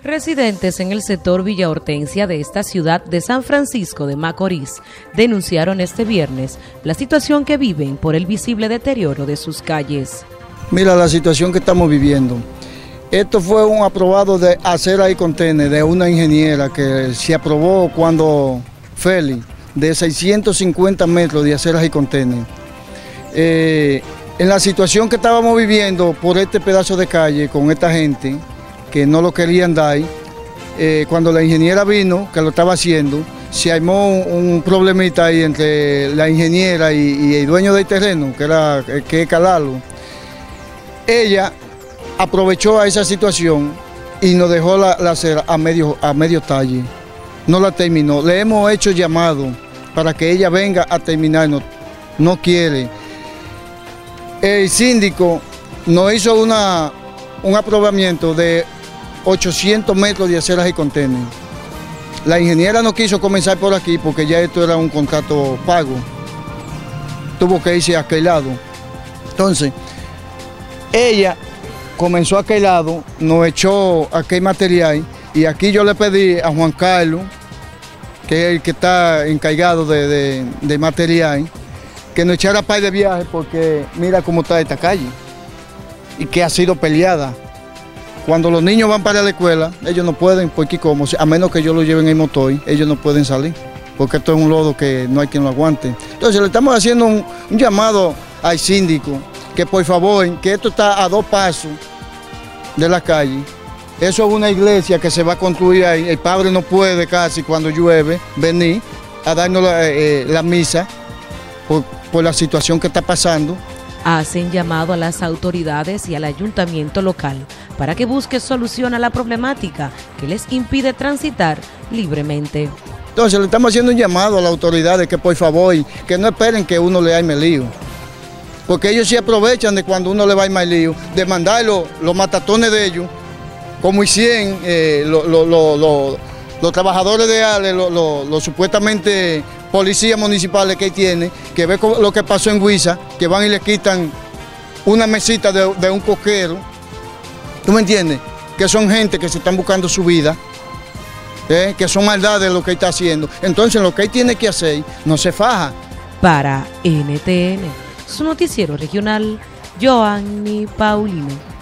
Residentes en el sector Villa Hortensia de esta ciudad de San Francisco de Macorís denunciaron este viernes la situación que viven por el visible deterioro de sus calles. Mira la situación que estamos viviendo. Esto fue un aprobado de acera y contenedor de una ingeniera que se aprobó cuando Félix, de 650 metros de aceras y contenedor. En la situación que estábamos viviendo por este pedazo de calle con esta gente, que no lo querían dar, cuando la ingeniera vino, que lo estaba haciendo, se armó un problemita ahí entre la ingeniera y el dueño del terreno, que es Calalo. Ella aprovechó a esa situación y nos dejó la acera a medio talle. No la terminó. Le hemos hecho llamado para que ella venga a terminarnos. No quiere. El síndico nos hizo un aprobamiento de 800 metros de aceras y contenedores. La ingeniera no quiso comenzar por aquí porque ya esto era un contrato pago. Tuvo que irse a aquel lado. Entonces, ella comenzó a aquel lado, nos echó aquel material y aquí yo le pedí a Juan Carlos, que es el que está encargado de material, que nos echara par de viaje porque mira cómo está esta calle y que ha sido peleada. Cuando los niños van para la escuela, ellos no pueden, porque como, a menos que ellos lo lleven en motor, ellos no pueden salir, porque esto es un lodo que no hay quien lo aguante. Entonces le estamos haciendo un llamado al síndico, que por favor, que esto está a 2 pasos de la calle. Eso es una iglesia que se va a construir ahí. El padre no puede casi cuando llueve venir a darnos la misa por la situación que está pasando. Hacen llamado a las autoridades y al ayuntamiento local para que busque solución a la problemática que les impide transitar libremente. Entonces le estamos haciendo un llamado a las autoridades que por favor, que no esperen que uno le arme lío. Porque ellos se aprovechan de cuando uno le va a armar lío, de mandar los matatones de ellos, como hicieron los trabajadores de ALE, los supuestamente policías municipales que tienen, que ve lo que pasó en Huiza, que van y le quitan una mesita de un coquero. ¿Tú me entiendes? Que son gente que se están buscando su vida, que son maldades lo que él está haciendo. Entonces lo que él tiene que hacer, no se faja. Para NTN, su noticiero regional, Joanny Paulino.